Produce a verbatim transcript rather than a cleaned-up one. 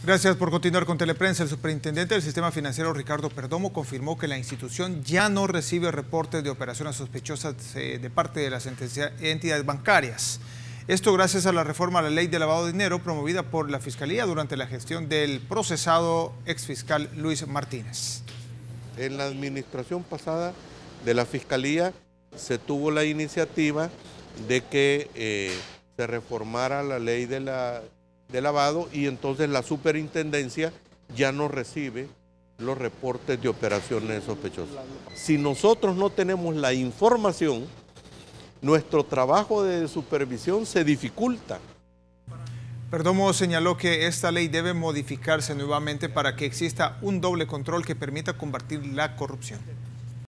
Gracias por continuar con Teleprensa. El superintendente del Sistema Financiero, Ricardo Perdomo, confirmó que la institución ya no recibe reportes de operaciones sospechosas de parte de las entidades bancarias. Esto gracias a la reforma a la ley de lavado de dinero promovida por la Fiscalía durante la gestión del procesado exfiscal Luis Martínez. En la administración pasada de la Fiscalía se tuvo la iniciativa de que eh, se reformara la ley de, la, de lavado y entonces la superintendencia ya no recibe los reportes de operaciones sospechosas. Si nosotros no tenemos la información, nuestro trabajo de supervisión se dificulta. Perdomo señaló que esta ley debe modificarse nuevamente para que exista un doble control que permita combatir la corrupción.